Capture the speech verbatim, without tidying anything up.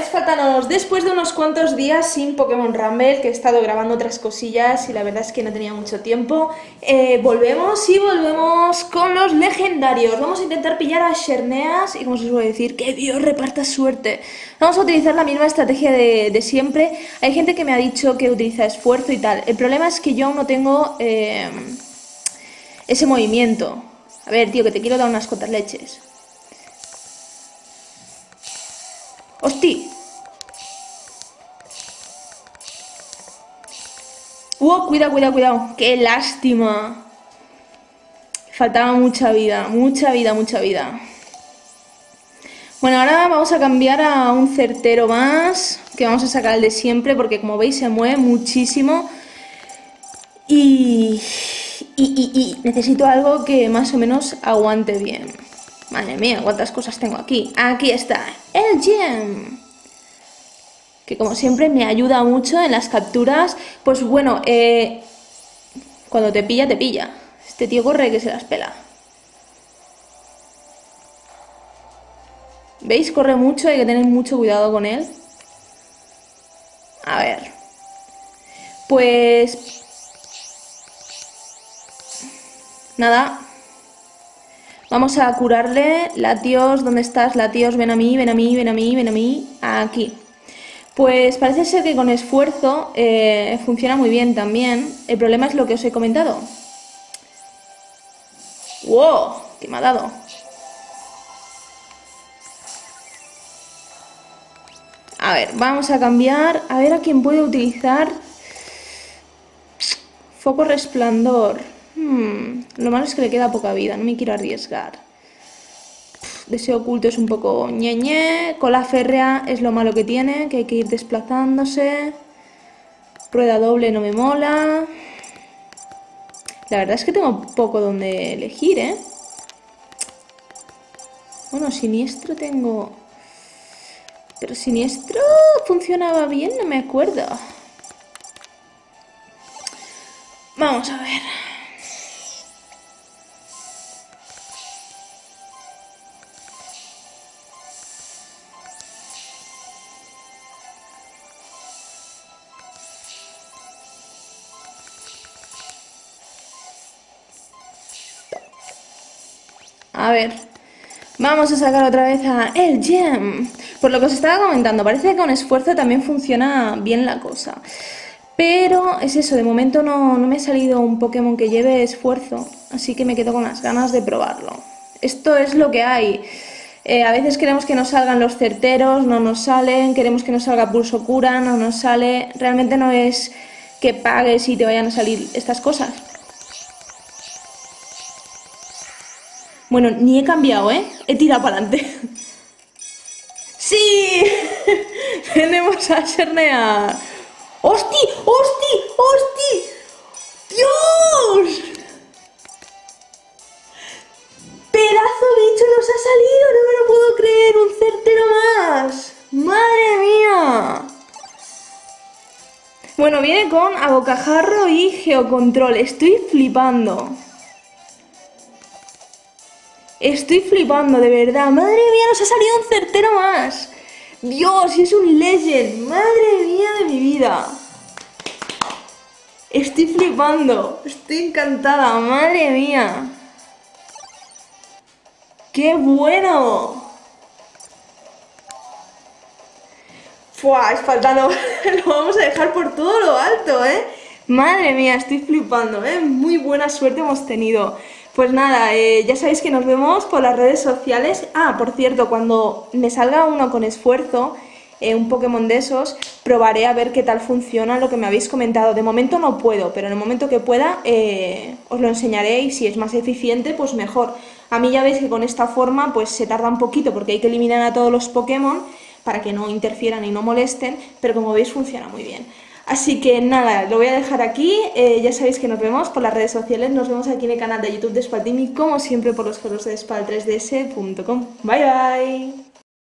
Faltanos, después de unos cuantos días sin Pokémon Rumble, que he estado grabando otras cosillas y la verdad es que no tenía mucho tiempo, eh, volvemos y volvemos con los legendarios. Vamos a intentar pillar a Xerneas y, como se suele decir, que Dios reparta suerte. Vamos a utilizar la misma estrategia de, de siempre. Hay gente que me ha dicho que utiliza esfuerzo y tal. El problema es que yo aún no tengo eh, ese movimiento. A ver, tío, que te quiero dar unas cuantas leches. ¡Hosti! ¡Uh! Cuidado, cuidado, cuidado. ¡Qué lástima! Faltaba mucha vida, mucha vida, mucha vida. Bueno, ahora vamos a cambiar a un certero más, que vamos a sacar el de siempre, porque como veis se mueve muchísimo. Y... Y, y, y necesito algo que más o menos aguante bien. Madre mía, cuántas cosas tengo aquí. Aquí está, el gem. Que como siempre me ayuda mucho en las capturas. Pues bueno, eh, cuando te pilla, te pilla. Este tío corre que se las pela. ¿Veis? Corre mucho, hay que tener mucho cuidado con él. A ver. Pues... Nada. Vamos a curarle. Latios, ¿dónde estás? Latios, ven a mí, ven a mí, ven a mí, ven a mí. Aquí. Pues parece ser que con esfuerzo eh, funciona muy bien también. El problema es lo que os he comentado. ¡Wow! ¿Qué me ha dado? A ver, vamos a cambiar. A ver a quién puede utilizar. Foco resplandor. Hmm, lo malo es que le queda poca vida, no me quiero arriesgar. Deseo oculto es un poco ñeñe. Cola férrea es lo malo que tiene, que hay que ir desplazándose. Rueda doble no me mola. La verdad es que tengo poco donde elegir, ¿eh? Bueno, siniestro tengo... Pero siniestro funcionaba bien, no me acuerdo. Vamos a ver... A ver, vamos a sacar otra vez a el gem. Por lo que os estaba comentando, parece que con esfuerzo también funciona bien la cosa. Pero es eso, de momento no, no me ha salido un Pokémon que lleve esfuerzo, así que me quedo con las ganas de probarlo. Esto es lo que hay. Eh, a veces queremos que nos salgan los certeros, no nos salen. Queremos que nos salga pulso cura, no nos sale. Realmente no es que pagues y te vayan a salir estas cosas. Bueno, ni he cambiado, ¿eh? He tirado para adelante. ¡Sí! Tenemos a Xerneas. ¡Hosti! ¡Hosti! ¡Hosti! ¡Dios! ¡Pedazo de bicho nos ha salido! ¡No me lo puedo creer! ¡Un certero más! ¡Madre mía! Bueno, viene con abocajarro y geocontrol. Estoy flipando. Estoy flipando, de verdad. Madre mía, nos ha salido un certero más. Dios, es un legend. Madre mía de mi vida. Estoy flipando. Estoy encantada, madre mía. ¡Qué bueno! Fua, es faltando. Lo vamos a dejar por todo lo alto, ¿eh? Madre mía, estoy flipando, ¿eh? Muy buena suerte hemos tenido. Pues nada, eh, ya sabéis que nos vemos por las redes sociales. Ah, por cierto, cuando me salga uno con esfuerzo, eh, un Pokémon de esos, probaré a ver qué tal funciona lo que me habéis comentado. De momento no puedo, pero en el momento que pueda eh, os lo enseñaré y si es más eficiente, pues mejor. A mí ya veis que con esta forma pues se tarda un poquito porque hay que eliminar a todos los Pokémon para que no interfieran y no molesten, pero como veis funciona muy bien. Así que nada, lo voy a dejar aquí, eh, ya sabéis que nos vemos por las redes sociales, nos vemos aquí en el canal de YouTube de Spaltini, como siempre por los foros de spal tres d s punto com. Bye bye.